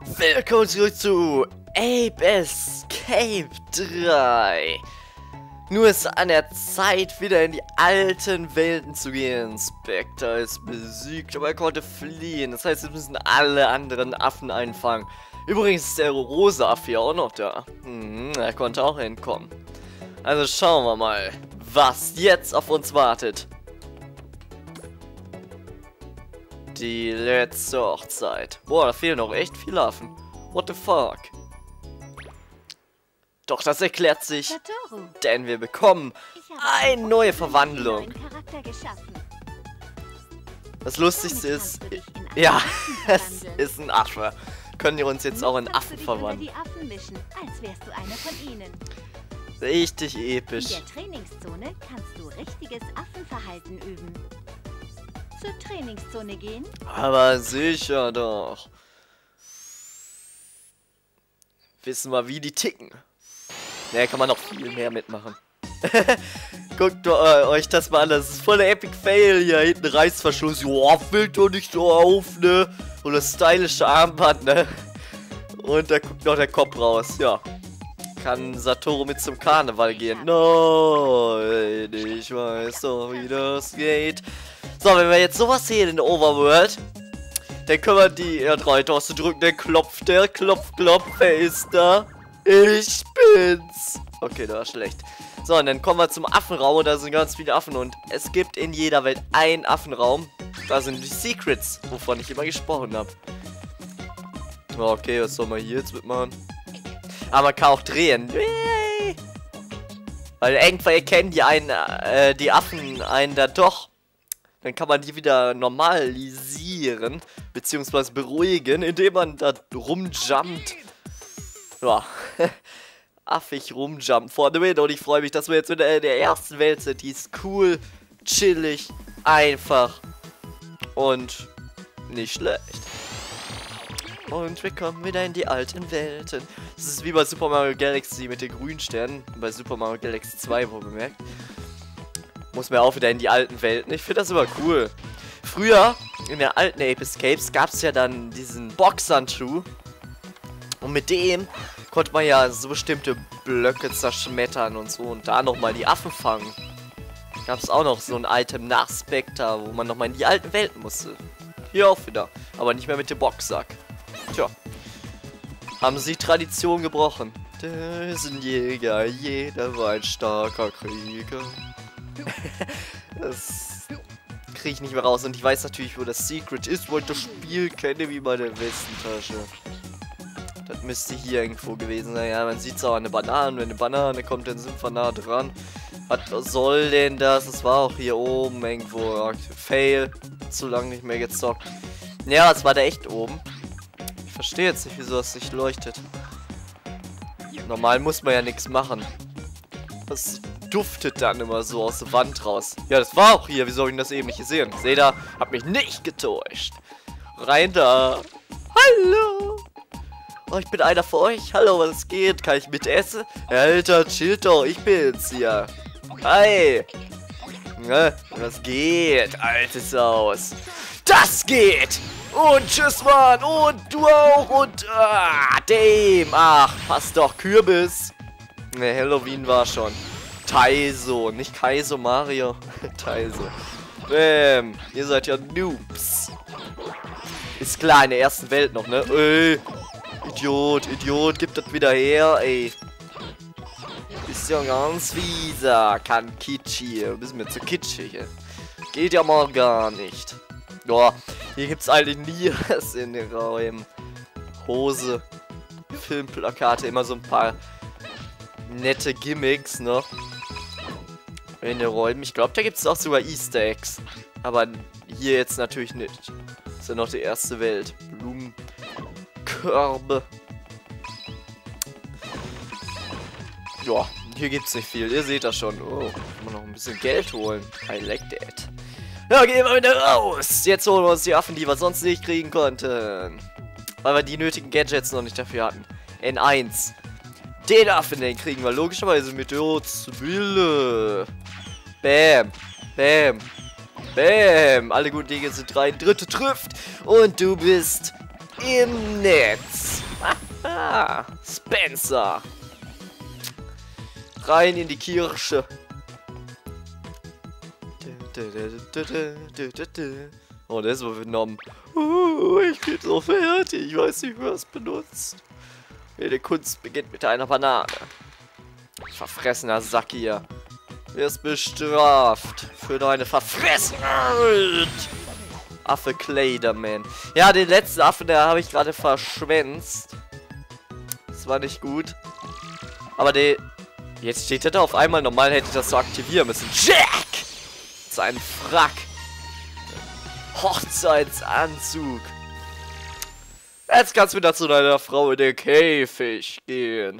Willkommen zurück zu Ape Escape 3. Nur ist an der Zeit, wieder in die alten Welten zu gehen. Spectre ist besiegt, aber er konnte fliehen. Das heißt, wir müssen alle anderen Affen einfangen. Übrigens ist der rosa Affe auch noch da. Er konnte auch entkommen. Also schauen wir mal, was jetzt auf uns wartet. Die letzte Hochzeit. Boah, da fehlen noch echt viele Affen. What the fuck? Doch das erklärt sich, Satoru, denn wir bekommen eine neue Verwandlung. Das Lustigste ist, ja, es ist ein Affe. Können wir uns jetzt auch in Affen verwandeln. Die Affen mischen, als wärst du einer von ihnen. Richtig In episch. der Trainingszone kannst du richtiges Affenverhalten üben. Zur Trainingszone gehen? Aber sicher doch. Wissen wir, wie die ticken. Ne, kann man noch viel mehr mitmachen. Guckt euch das mal an, das ist voll der Epic Fail hier. Hinten Reißverschluss. Joa, fällt doch nicht so auf, ne? Und das stylische Armband, ne? Und da guckt noch der Kopf raus, ja. Kann Satoru mit zum Karneval gehen? Nein, ich weiß doch, wie das geht. So, wenn wir jetzt sowas sehen in der Overworld, dann können wir die R3-Taste drücken, der klopft, wer ist da? Ich bin's. Okay, das war schlecht. So, und dann kommen wir zum Affenraum und da sind ganz viele Affen und es gibt in jeder Welt einen Affenraum. Da sind die Secrets, wovon ich immer gesprochen habe. Okay, was soll man hier jetzt mitmachen? Aber man kann auch drehen. Weil irgendwann erkennen die Affen einen da doch. Dann kann man die wieder normalisieren, beziehungsweise beruhigen, indem man da rumjumpt. Ja, affig rumjumpt vorne und ich freue mich, dass wir jetzt in der ersten Welt sind. Die ist cool, chillig, einfach und nicht schlecht. Und wir kommen wieder in die alten Welten. Das ist wie bei Super Mario Galaxy mit den grünen Sternen. Bei Super Mario Galaxy 2, wo bemerkt. Muss man auch wieder in die alten Welten. Ich finde das immer cool. Früher, in der alten Ape Escapes, gab es ja dann diesen Boxhandschuh. Und mit dem konnte man ja so bestimmte Blöcke zerschmettern und so. Und da nochmal die Affen fangen. Gab es auch noch so ein Item nach Spectre, wo man nochmal in die alten Welten musste. Hier auch wieder. Aber nicht mehr mit dem Boxsack. Tja. Haben sie Tradition gebrochen. Der ist ein Jäger, jeder war ein starker Krieger. Das kriege ich nicht mehr raus. Und ich weiß natürlich, wo das Secret ist, weil ich das Spiel kenne wie meine Westentasche. Das müsste hier irgendwo gewesen sein. Ja, man sieht es auch an der Banane. Wenn eine Banane kommt, dann sind wir nah dran. Was soll denn das? Das war auch hier oben irgendwo. Fail. Zu lange nicht mehr gezockt. Ja, es war da echt oben. Ich verstehe jetzt nicht, wieso das nicht leuchtet. Normal muss man ja nichts machen. Das duftet dann immer so aus der Wand raus. Ja, das war auch hier. Wieso habe ich das eben nicht gesehen? Seht ihr? Hab mich nicht getäuscht. Rein da. Hallo. Oh, ich bin einer von euch. Hallo, was geht? Kann ich mitessen? Alter, chill doch. Ich bin's hier. Hi. Ne, was geht? Altes Haus. Das geht. Und tschüss, Mann. Und du auch. Und damn. Ach, passt doch. Kürbis. Ne, Halloween war schon. Taiso, nicht Kaizo Mario. Taiso. Bäm. Ihr seid ja Noobs. Ist klar, in der ersten Welt noch, ne? Ey. Idiot, gib das wieder her, ey. Ist ja ganz fieser. Kann Kitschi. Bist mir zu kitschig, ey. Geht ja mal gar nicht. Boah, hier gibt's eigentlich nie was in den Räumen. Hose. Filmplakate, immer so ein paar nette Gimmicks noch. In den Räumen. Ich glaube, da gibt es auch sogar Easter Eggs. Aber hier jetzt natürlich nicht. Das ist ja noch die erste Welt. Blumenkörbe. Ja, hier gibt es nicht viel. Ihr seht das schon. Oh, kann man noch ein bisschen Geld holen. I like that. Ja, gehen wir wieder raus. Jetzt holen wir uns die Affen, die wir sonst nicht kriegen konnten. Weil wir die nötigen Gadgets noch nicht dafür hatten. N1. Den Affen, den kriegen wir logischerweise mit Wille. Bam. Bam. Bam. Alle guten Dinge sind rein. Dritte trifft. Und du bist im Netz. Haha, Spencer. Rein in die Kirche. Oh, der ist wohl genommen. Ich bin so fertig. Ich weiß nicht, wer es benutzt. Jede Kunst beginnt mit einer Banane. Verfressener Sack hier. Wirst bestraft für deine Verfressenheit. Affe Clayderman. Ja, den letzten Affen, der habe ich gerade verschwänzt. Das war nicht gut. Aber der... Jetzt steht er da auf einmal. Normal hätte ich das so aktivieren müssen. Jack! Sein Frack. Hochzeitsanzug. Jetzt kannst du wieder zu deiner Frau in den Käfig gehen.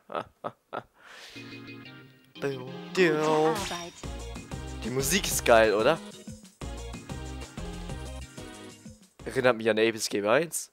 Die Musik ist geil, oder? Erinnert mich an Abyss Game 1.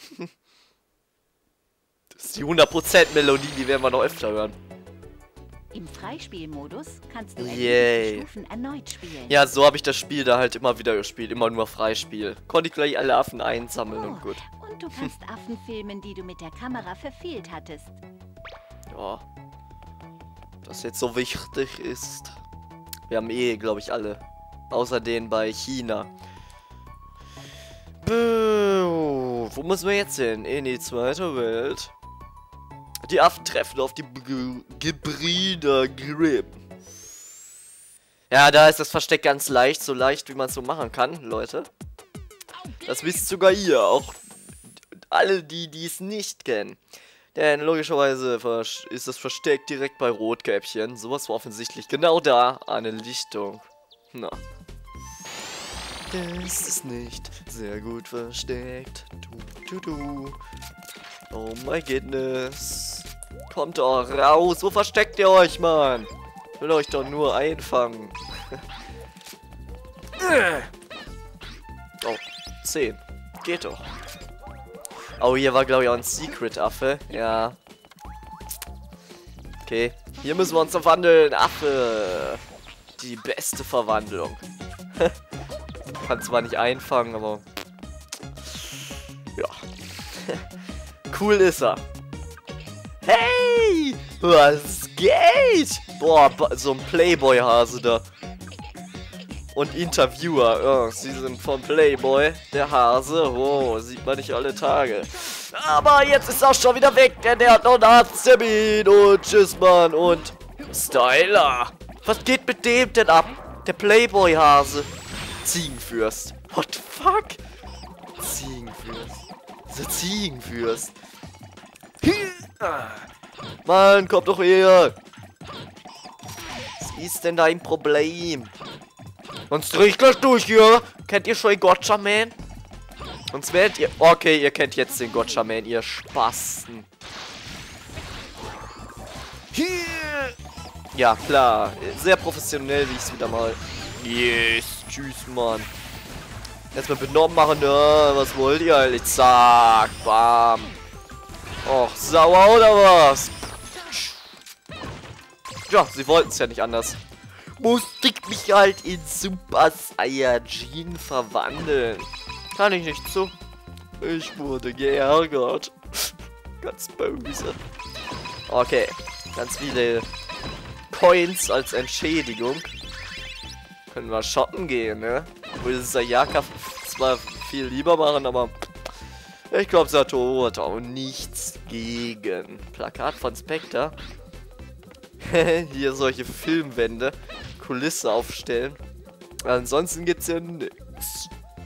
Das ist die 100% Melodie, die werden wir noch öfter hören. Im Freispielmodus kannst du Stufen erneut spielen. Ja, so habe ich das Spiel da halt immer wieder gespielt. Immer nur Freispiel. Konnte ich gleich alle Affen einsammeln und gut. Und du kannst Affen filmen, die du mit der Kamera verfehlt hattest. Ja. Das jetzt so wichtig ist. Wir haben glaube ich, alle. Außer den bei China. Wo müssen wir jetzt hin? In die zweite Welt. Die Affen treffen auf die Gebrüder Grimm. Ja, da ist das Versteck ganz leicht. So leicht, wie man es so machen kann, Leute. Das wisst sogar ihr. Auch alle, die es nicht kennen. Denn logischerweise ist das Versteck direkt bei Rotkäppchen. Sowas war offensichtlich genau da. Eine Lichtung. Na. Das ist nicht sehr gut versteckt. Oh my goodness. Kommt doch raus. Wo versteckt ihr euch, Mann? Ich will euch doch nur einfangen. Oh, 10. Geht doch. Oh, hier war, glaube ich, auch ein Secret-Affe. Ja. Okay. Hier müssen wir uns verwandeln. Affe. Die beste Verwandlung. Kann zwar nicht einfangen, aber... Ja. Cool ist er. Hey! Was geht? Boah, so ein Playboy-Hase da. Und Interviewer. Oh, sie sind vom Playboy. Der Hase. Oh, sieht man nicht alle Tage. Aber jetzt ist er schon wieder weg, denn der hat noch einen Arzttermin. Und tschüss, Mann. Und Styler. Was geht mit dem denn ab? Der Playboy-Hase. Ziegenfürst. What the fuck? Ziegenfürst. So Ziegenfürst. Mann, komm doch her. Was ist denn dein Problem? Sonst dreh ich gleich durch hier. Kennt ihr schon den Gotcha Man? Sonst werdet ihr... Okay, ihr kennt jetzt den Gotcha Man, ihr Spasten. Ja, klar. Sehr professionell, wie ich es wieder mal... Yes, tschüss, Mann. Erstmal benommen machen, ja, was wollt ihr eigentlich? Zack, bam. Och, sauer oder was? Ja, sie wollten es ja nicht anders. Musste ich mich halt in Super Saiyajin verwandeln. Kann ich nicht so. Ich wurde geärgert. Ganz böse. Okay, ganz viele Coins als Entschädigung. Können wir shoppen gehen, ne? Würde Sayaka zwar viel lieber machen, aber ich glaube, Sato hat auch nichts gegen. Plakat von Spectre. Hier solche Filmwände. Kulisse aufstellen. Ansonsten gibt's ja nix.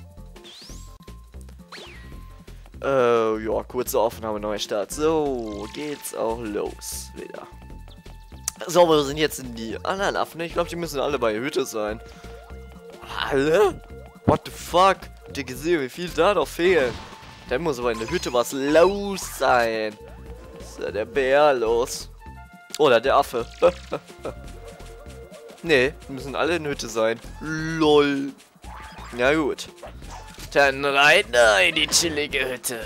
Ja, kurze Aufnahme, Neustart. So, geht's auch los wieder. So, wir sind jetzt in die anderen Affen. Ich glaube, die müssen alle bei der Hütte sein. Alle? What the fuck? Habt ihr gesehen, wie viel da noch fehlen? Da muss aber in der Hütte was los sein. Ist ja der Bär los? Oder der Affe. Nee, müssen alle in der Hütte sein. LOL. Na gut. Dann rein da in die chillige Hütte.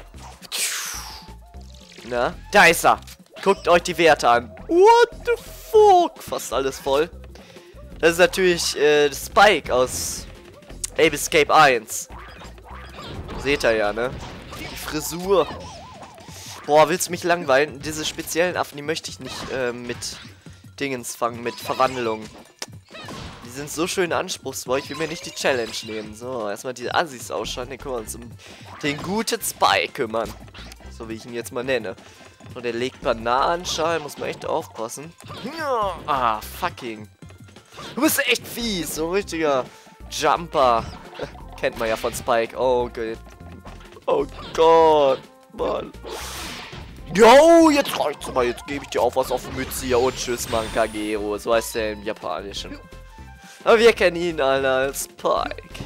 Na, da ist er. Guckt euch die Werte an. What the fuck? Fast alles voll. Das ist natürlich Spike aus Abyss Escape 1. Seht ihr ja, ne? Die Frisur. Boah, willst du mich langweilen? Diese speziellen Affen, die möchte ich nicht mit Dingens fangen, mit Verwandlung. Die sind so schön anspruchsvoll, ich will mir nicht die Challenge nehmen. So, erstmal diese Assis ausschauen, dann können wir uns um den guten Spike kümmern. So wie ich ihn jetzt mal nenne. So, der legt Bananenschalen, muss man echt aufpassen. Ja, ah, fucking. Du bist echt fies, so ein richtiger Jumper. Kennt man ja von Spike. Oh Gott. Oh Gott, Mann. Jo, jetzt reicht's mal. Jetzt gebe ich dir auch was auf die Mütze hier. Und tschüss, Mann, Kagero. So heißt der im Japanischen. Aber wir kennen ihn alle als Spike.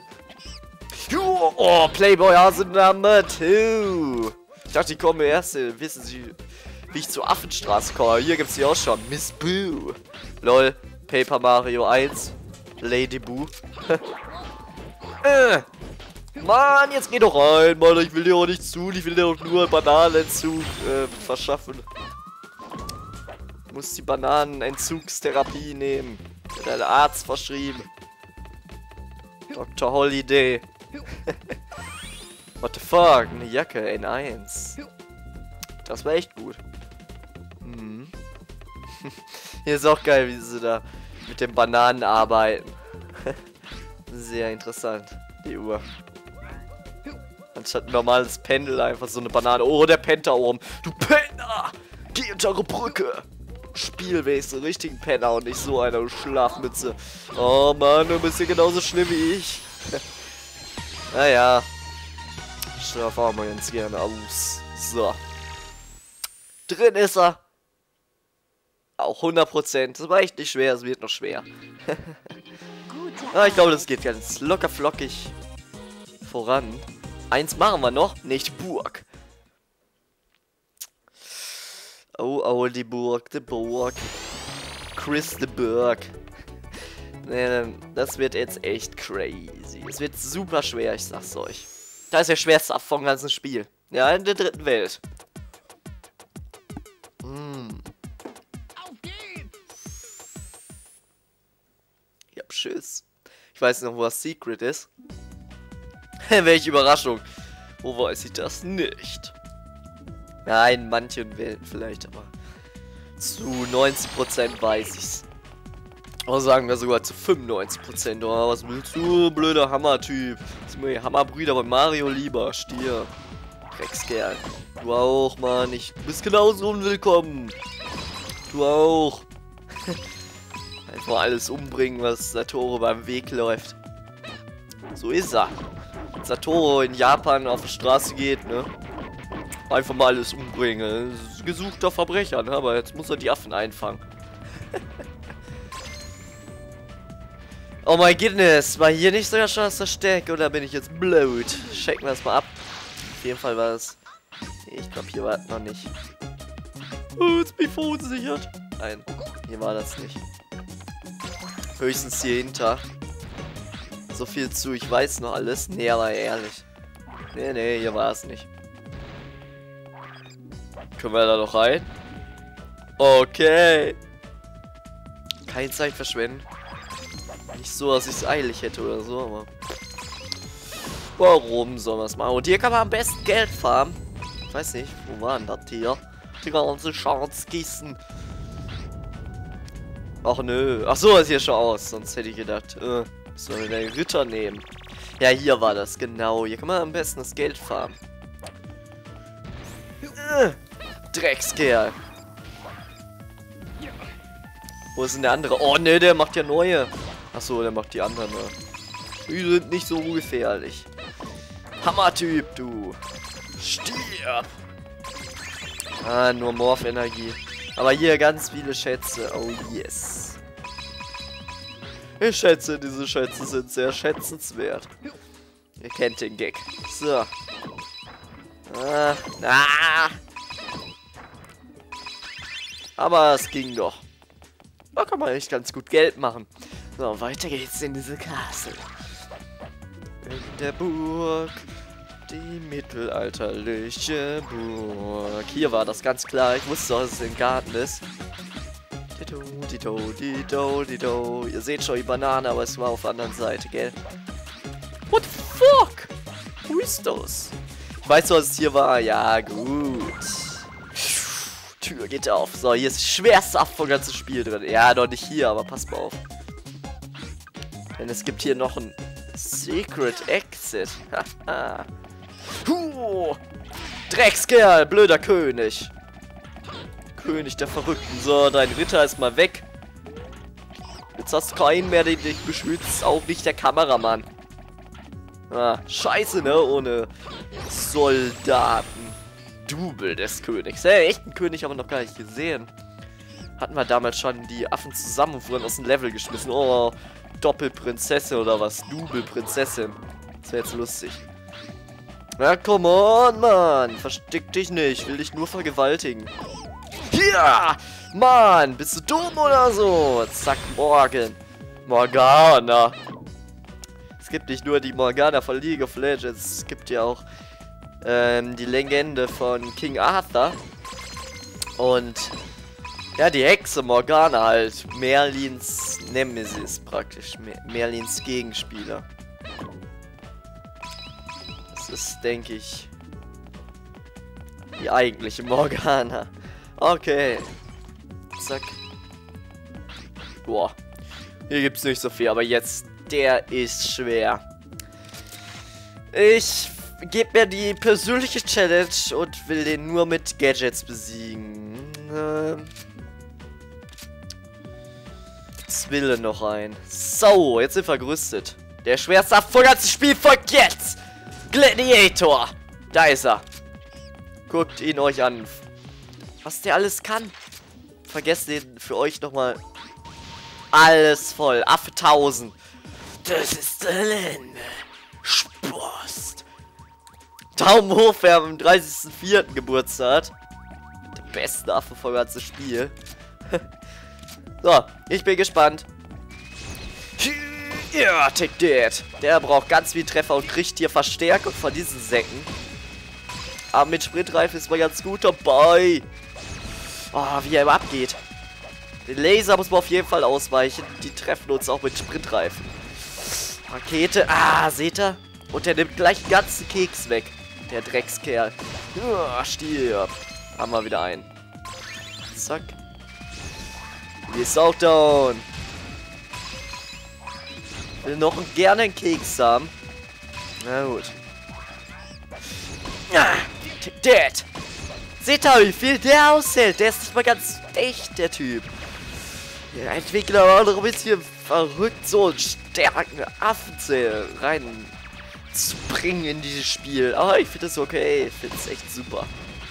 Oh, Playboy Hase Number 2. Ich dachte, die kommen erst. Wissen Sie, wie ich zur Affenstraße komme? Hier gibt's die auch schon. Miss Boo. Lol. Paper Mario 1. Lady Boo. Mann, jetzt geh doch rein, Mann. Ich will dir auch nicht zu. Ich will dir auch nur Bananenentzug verschaffen. Du musst die Bananenentzugstherapie nehmen. Wird ein Arzt verschrieben. Dr. Holiday. What the fuck? Eine Jacke N1. Das war echt gut. Mhm. Hier ist auch geil, wie sie da mit den Bananen arbeiten. Sehr interessant, die Uhr. Anstatt ein normales Pendel einfach so eine Banane. Oh, der Penner oben. Du Penner! Geh unter eure Brücke! Spielwesen, richtigen Penner und nicht so einer Schlafmütze. Oh Mann, du bist hier genauso schlimm wie ich. Naja. Schlafen wir ganz gerne aus. So. Drin ist er. Auch 100%. Das war echt nicht schwer, es wird noch schwer. Ich glaube, das geht ganz locker flockig voran. Eins machen wir noch, nicht Burg. Oh, oh, die Burg, die Burg. Chris the Burg. Das wird jetzt echt crazy. Es wird super schwer, ich sag's euch. Das ist der schwerste Aff vom ganzen Spiel. Ja, in der dritten Welt. Ja, tschüss. Ich weiß noch, wo das Secret ist. Welche Überraschung. Wo weiß ich das nicht? Nein, in manchen Welten vielleicht, aber zu 90% weiß ich's. Oder sagen wir sogar zu 95%. Oh, was willst du, blöder Hammer-Typ? Ist mir Hammerbrüder bei Mario lieber. Stier. Dreckskerl. Du auch, Mann. Du bist genauso unwillkommen. Du auch. Einfach alles umbringen, was Satoru beim Weg läuft. So ist er. Wenn Satoru in Japan auf die Straße geht, ne? Einfach mal alles umbringen. Gesuchter Verbrecher, ne? Aber jetzt muss er die Affen einfangen. Oh mein Goodness, war hier nicht sogar schon das Versteck oder bin ich jetzt blöd? Checken wir das mal ab. Auf jeden Fall war es. Ich glaube, hier war es noch nicht. Oh, jetzt bin ich verunsichert. Nein, hier war das nicht. Höchstens hier hinter. So viel zu, ich weiß noch alles. Nee, aber ehrlich. Nee, hier war es nicht. Können wir da noch rein? Okay. Keine Zeit verschwenden. Nicht so, dass ich es eilig hätte oder so, aber... Warum soll man es machen? Und hier kann man am besten Geld farmen. Ich weiß nicht, wo war denn das hier? Die ganze Schatzkisten. Ach nö. Ach so, ist hier schon aus. Sonst hätte ich gedacht, soll ich den Ritter nehmen. Ja, hier war das, genau. Hier kann man am besten das Geld farmen. Dreckskerl. Wo ist denn der andere? Oh ne, der macht ja neue. Achso, der macht die anderen. Ne? Die sind nicht so gefährlich. Hammertyp, du. Stirb. Ah, nur Morph-Energie. Aber hier ganz viele Schätze. Oh yes. Ich schätze, diese Schätze sind sehr schätzenswert. Ihr kennt den Gag. So. Aber es ging doch. Da kann man echt ganz gut Geld machen. So, weiter geht's in diese Castle. In der Burg. Die mittelalterliche Burg. Hier war das ganz klar. Ich wusste auch, dass es im Garten ist. Ihr seht schon die Banane, aber es war auf der anderen Seite, gell? What the fuck? Wo ist das? Ich Weißt du, was es hier war? Ja, gut. Tür geht auf. So, hier ist das schwerste Aff vom ganzen Spiel drin. Ja, noch nicht hier, aber passt mal auf. Denn es gibt hier noch ein Secret Exit. Haha. Dreckskerl, blöder König. König der Verrückten. So, dein Ritter ist mal weg. Jetzt hast du keinen mehr, der dich beschützt. Auch nicht der Kameramann. Ah, scheiße, ne? Ohne Soldaten. Double des Königs. Hey, echten König haben wir noch gar nicht gesehen. Hatten wir damals schon die Affen zusammen und wurden aus dem Level geschmissen. Oh, Doppelprinzessin oder was? Double-Prinzessin. Das wäre jetzt lustig. Na, come on, Mann. Versteck dich nicht. Ich will dich nur vergewaltigen. Ja! Mann, bist du dumm oder so? Zack, Morgana. Es gibt nicht nur die Morgana von League of Legends. Es gibt ja auch die Legende von King Arthur. Und ja, die Hexe Morgana halt. Merlins Nemesis praktisch. Merlins Gegenspieler. Das ist, denke ich, die eigentliche Morgana. Okay. Zack. Boah. Hier gibt es nicht so viel, aber jetzt, der ist schwer. Ich gebe mir die persönliche Challenge und will den nur mit Gadgets besiegen. Zwille noch ein. So, jetzt sind wir gerüstet. Der schwerste Aff vom ganzen Spiel folgt jetzt. Gladiator. Da ist er. Guckt ihn euch an. Was der alles kann. Vergesst den für euch nochmal. Alles voll. Affe 1000. Das ist der Lende. Spost. Daumen hoch, wer am 30.04. Geburtstag hat. Der beste Affe vom ganzen Spiel. So, ich bin gespannt. Ja, take that. Der braucht ganz viel Treffer und kriegt hier Verstärkung von diesen Säcken. Aber mit Sprintreifen ist man ganz gut dabei. Oh, wie er immer abgeht. Den Laser muss man auf jeden Fall ausweichen. Die treffen uns auch mit Sprintreifen. Rakete. Ah, seht ihr? Und der nimmt gleich den ganzen Keks weg. Der Dreckskerl. Stirb. Haben wir wieder einen. Zack. Die ist auch down. Will noch gerne einen Keks haben. Na gut. Dead. Seht ihr, wie viel der aushält? Der ist nicht mal ganz echt, der Typ. Der Entwickler war noch ein bisschen verrückt, so einen starken Affenzähl rein zu bringen in dieses Spiel. Aber ich finde das okay. Ich finde es echt super.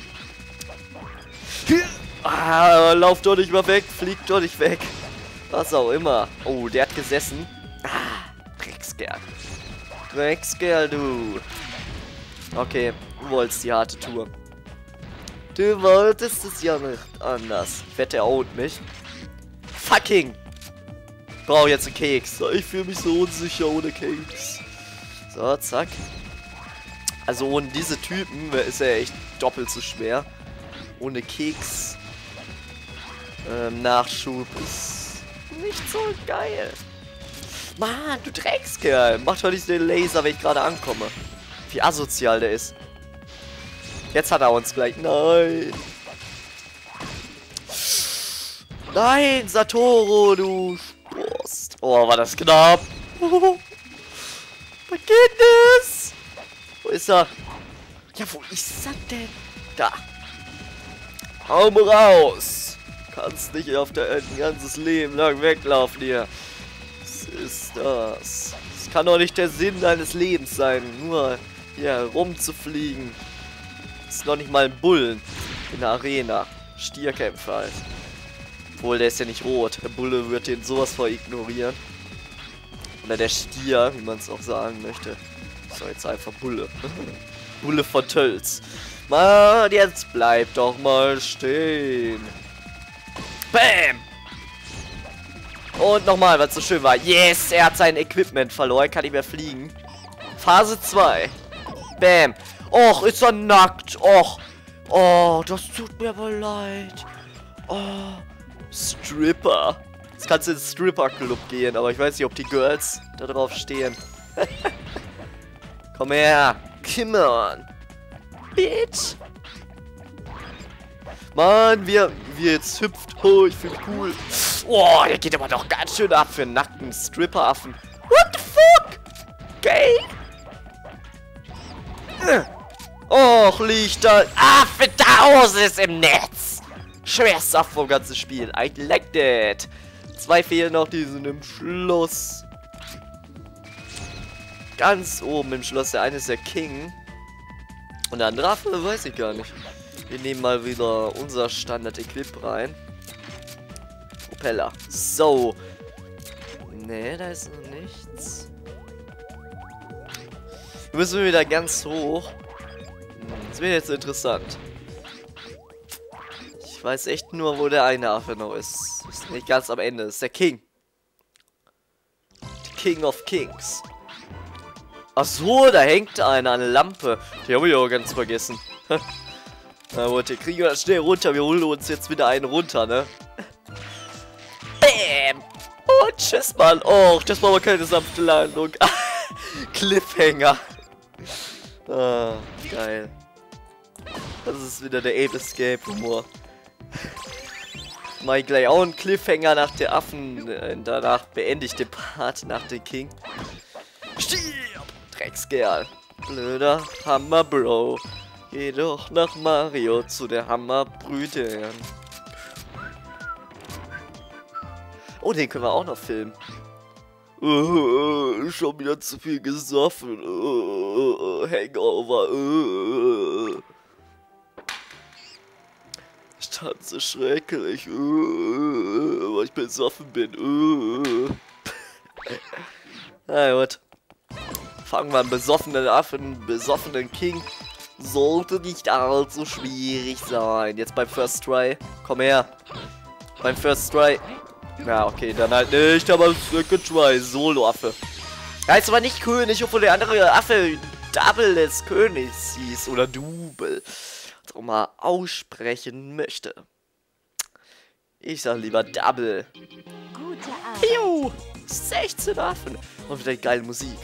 Ah, lauf doch nicht mal weg. Flieg doch nicht weg. Was auch immer. Oh, der hat gesessen. Ah, Dreckskerl. Dreckskerl, du. Okay, du wolltest die harte Tour. Du wolltest es ja nicht anders. Ich wette, er ownt mich. Fucking! Ich brauche jetzt einen Keks. Ich fühle mich so unsicher ohne Keks. So, zack. Also ohne diese Typen ist er echt doppelt so schwer. Ohne Keks. Nachschub ist nicht so geil. Mann, du Dreckskerl. Mach doch nicht den Laser, wenn ich gerade ankomme. Wie asozial der ist. Jetzt hat er uns gleich. Nein. Nein, Satoru, du Spurst. Oh, war das knapp. Oh, mein Goodness. Wo ist er? Ja, wo ist er denn? Da. Hau mal raus. Kannst nicht auf ein ganzes Leben lang weglaufen hier. Was ist das? Das kann doch nicht der Sinn deines Lebens sein. Nur hier rumzufliegen. Das ist noch nicht mal ein Bullen in der Arena. Stierkämpfer halt. Obwohl, der ist ja nicht rot. Der Bulle wird den sowas vor ignorieren. Oder der Stier, wie man es auch sagen möchte. So, jetzt einfach Bulle. Bulle von Tölz. Mann, jetzt bleib doch mal stehen. Bam! Und nochmal, weil es so schön war. Yes, er hat sein Equipment verloren. Kann nicht mehr fliegen. Phase 2. Bam. Och, ist er nackt. Och. Oh, das tut mir aber leid. Oh. Stripper. Jetzt kannst du ins Stripper-Club gehen, aber ich weiß nicht, ob die Girls da drauf stehen. Komm her. Come on. Bitch. Mann, wie jetzt hüpft. Oh, ich fühle mich cool. Oh, der geht aber doch ganz schön ab für einen nackten Stripper-Affen. What the fuck? Gay? Och, Lichter. Affe ist im Netz. Schwerster vom ganzen Spiel. I like that. 2 fehlen noch, die sind im Schloss. Ganz oben im Schloss. Der eine ist der King. Und der andere Affe weiß ich gar nicht. Wir nehmen mal wieder unser Standard-Equip rein. Propeller. So. Nee, da ist noch nichts. Wir müssen wieder ganz hoch. Das wird jetzt interessant. Ich weiß echt nur, wo der eine Affe noch ist. Ist nicht ganz am Ende. Das ist der King. The King of Kings. Ach so, da hängt einer an der Lampe. Die habe ich auch ganz vergessen. Na gut, kriegen wir das schnell runter. Wir holen uns jetzt wieder einen runter, ne? Bäm! Oh, tschüss, Mann. Oh, das war aber keine sanfte Landung. Cliffhanger. Ah, geil. Das ist wieder der Ape Escape Humor. Mach ich gleich auch einen Cliffhanger nach der Affen. Danach beende ich den Part nach dem King. Stirb! Dreckskerl. Blöder Hammer, Bro. Geh doch nach Mario zu der Hammerbrüdern. Oh, den können wir auch noch filmen. Schon wieder zu viel gesoffen. Hangover. Ich tanze schrecklich. Weil ich besoffen bin. Na gut. Fangen wir an. Besoffenen King. Sollte nicht allzu schwierig sein. Jetzt beim First Try. Komm her. Beim First Try. Ja, okay, dann halt nicht, aber Second Try. Solo-Affe. Er ist aber nicht König, obwohl der andere Affe Double des Königs hieß. Oder Double. Was auch mal aussprechen möchte. Ich sag lieber Double. Gute Arbeit. Piu! 16 Affen. Und wieder geile Musik.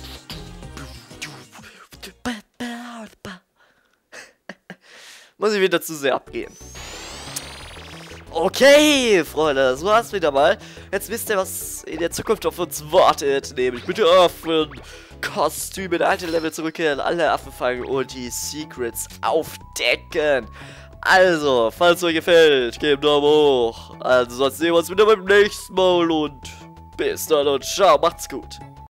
Muss ich wieder zu sehr abgehen. Okay, Freunde, das war's wieder mal. Jetzt wisst ihr, was in der Zukunft auf uns wartet. Nämlich mit Affen, Kostüme, alte Level zurückkehren, alle Affen fangen und die Secrets aufdecken. Also, falls es euch gefällt, gebt einen Daumen hoch. Also, sonst sehen wir uns wieder beim nächsten Mal und bis dann und ciao, macht's gut.